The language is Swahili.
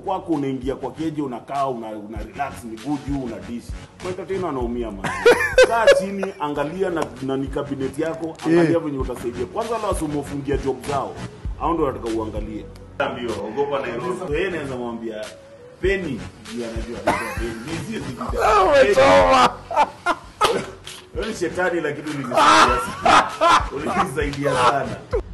kwako, unaingia kwa keje, unakaa una relax, miguu juu, una dish. Kwa entertainer anaumia man. Kaa chini, angalia na ni cabinet yako, angalia venye utasaidia. Kwanza wala wasimufungia job zao. Hao ndio wataka uangalie. Ndio, ogopa Nairobi. Yeye anaweza mwambia Penny, ndio anajua Penny. Hizi zikita. Umetoa. Wewe shetani lakini ulinisaidia sana.